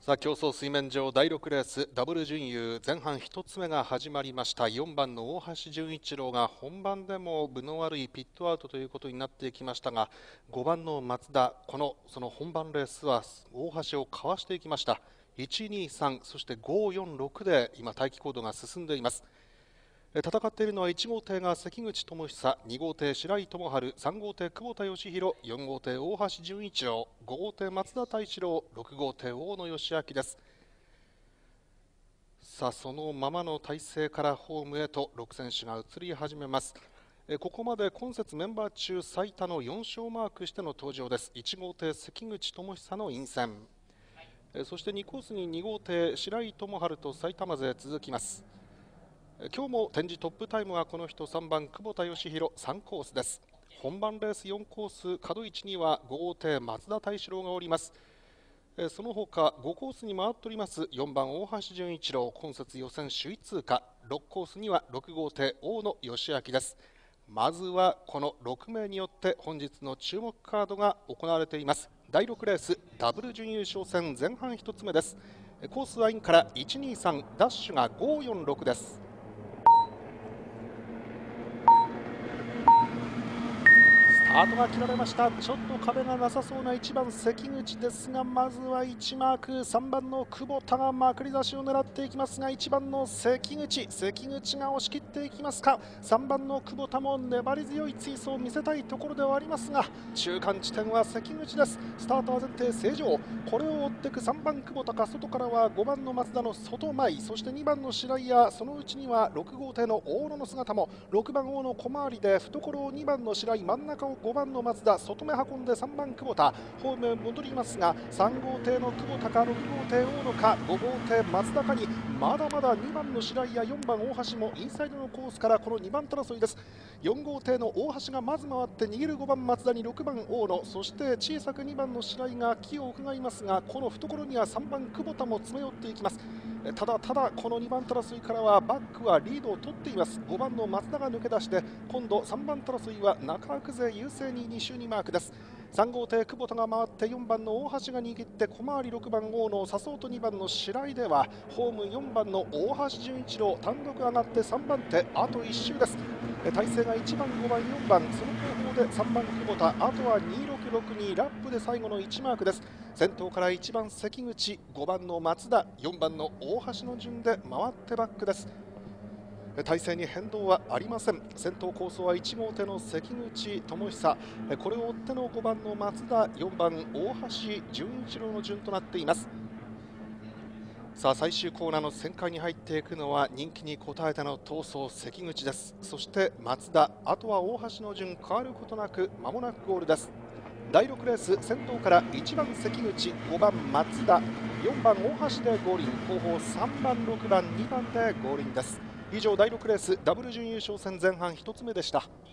さあ競争水面上第6レースダブル準優前半1つ目が始まりました。4番の大橋純一郎が本番でも分の悪いピットアウトということになってきましたが、5番の松田、その本番レースは大橋をかわしていきました。123、そして546で今待機行動が進んでいます。戦っているのは1号艇が関口智久、2号艇白井智春、3号艇久保田義弘、4号艇大橋純一郎、5号艇松田泰志郎、6号艇大野義明です。さあそのままの体勢からホームへと6選手が移り始めます。ここまで今節メンバー中最多の4勝をマークしての登場です。1号艇関口智久の陰線、そして2コースに2号艇白井智春と埼玉勢続きます。今日も展示トップタイムはこの人3番久保田義弘3コースです。本番レース4コース角位置には5号艇松田泰志郎がおります。その他5コースに回っております4番大橋純一郎、今節予選首位通過。6コースには6号艇大野義明です。まずはこの6名によって本日の注目カードが行われています。第6レースダブル準優勝戦前半1つ目です。コースはインから123、ダッシュが546です。スタートが切られました。ちょっと壁がなさそうな1番関口ですが、まずは1マーク3番の久保田がまくり出しを狙っていきますが、1番の関口が押し切っていきますか。3番の久保田も粘り強い追走を見せたいところではありますが、中間地点は関口です。スタートは前提正常、これを追っていく3番久保田か、外からは5番の松田の外前、そして2番の白井やそのうちには6号艇の大野の姿も。6番大野小回りで懐を2番の白井、真ん中を5番の松田、外目運んで3番久保田、ホームへ戻りますが、3号艇の久保田か6号艇大野か5号艇松田かに、まだまだ2番の白井や4番大橋もインサイドのコースからこの2番手争いです。4号艇の大橋がまず回って逃げる5番松田に6番大野、そして小さく2番の白井が気を伺いますが、この懐には3番久保田も詰め寄っていきます。ただこの2番手争いからはバックはリードを取っています。5番の松田が抜け出して、今度3番手争いは中枠勢優勢に2周にマークです。3号艇久保田が回って4番の大橋が握って小回り6番大野、笹生と2番の白井ではホーム4番の大橋純一郎単独上がって3番手あと1周です。体勢が1番5番4番、その後方で3番久保田、あとは2662ラップで最後の1マークです。先頭から1番関口、5番の松田、4番の大橋の順で回ってバックです。体勢に変動はありません。先頭コースは1号艇の関口智久、これを追っての5番の松田、4番大橋純一郎の順となっています。さあ最終コーナーの旋回に入っていくのは人気に応えての闘争関口です。そして松田、あとは大橋の順変わることなく間もなくゴールです。第6レース先頭から1番関口、5番松田、4番大橋で合輪、後方3番6番2番で合輪です。以上第6レースダブル準優勝戦前半1つ目でした。